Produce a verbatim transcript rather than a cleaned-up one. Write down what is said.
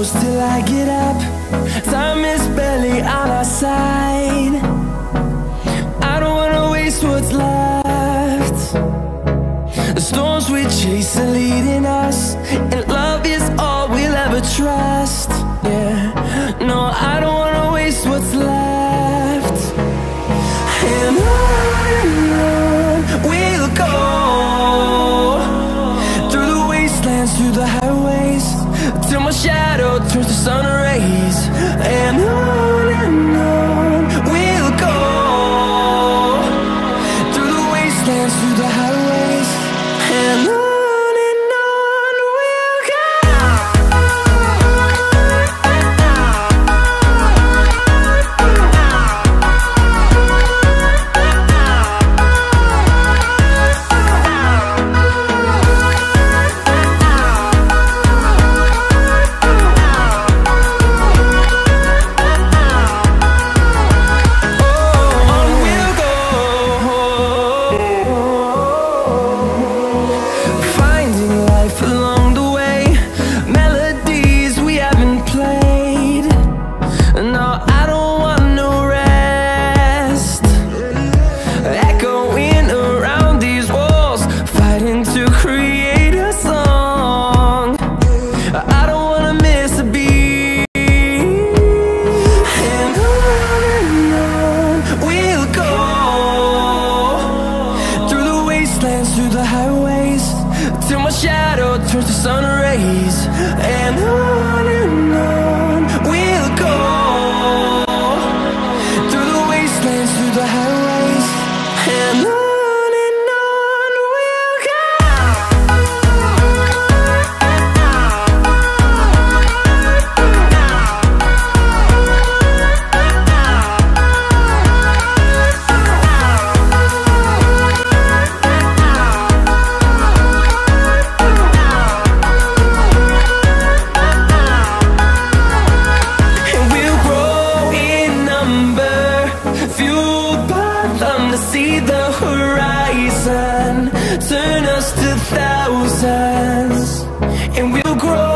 close till I get up. Time is barely on our side. I don't wanna waste what's left. The storms we chase are leading us, and love is all we'll ever trust. Yeah, no, I don't wanna waste what's left. And on and on we'll go, through the wastelands, through the highways, till my shadow turns to sun rays. And on and on we'll go, through the wastelands, through the highways, and on. Through the highways, till my shadow turns to sun rays. And on and on we'll go, through the wastelands, through the highways, and on. To see the horizon turn us to thousands, and we'll grow